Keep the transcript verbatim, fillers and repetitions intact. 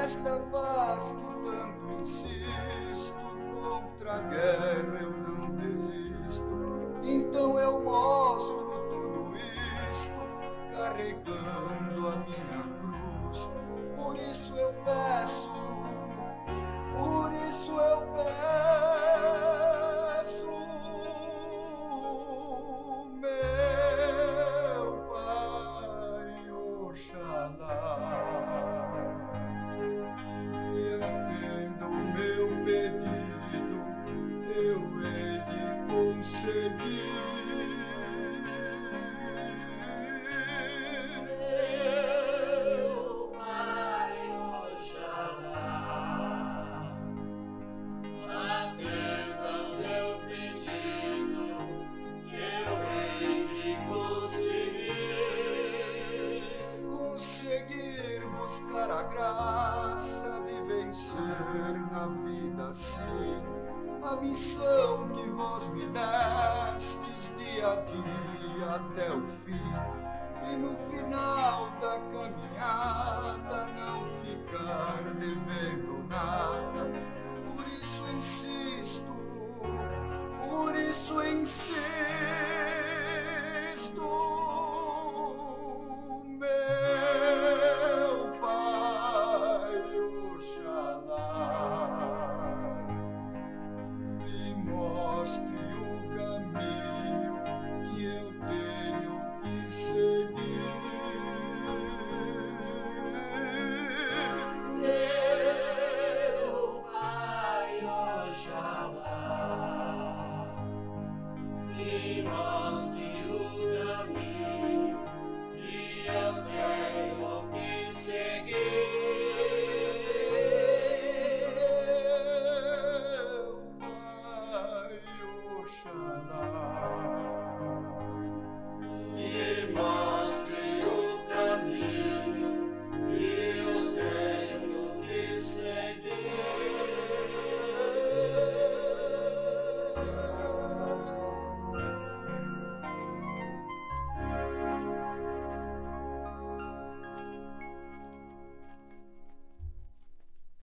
Nesta paz que tanto insisto, contra a guerra eu não desisto. Então eu mostro tudo isto, carregando a minha cruz. Por isso eu peço, por isso eu peço, meu Pai Oxalá, e atenda o meu pedido, eu hei de conseguir. Meu Pai Oxalá, atenda o meu pedido, eu hei de conseguir. Conseguir buscar a graça de vencer na vida assim a missão que vós me destes dia a dia até o fim, e no final da caminhada não ficar devendo nada. Por isso insisto, por isso insisto, meu Pai Oxalá, me mostre o caminho que eu tenho que seguir. Meu Pai Oxalá, me mostre o caminho que eu tenho que seguir. Meu Pai Oxalá,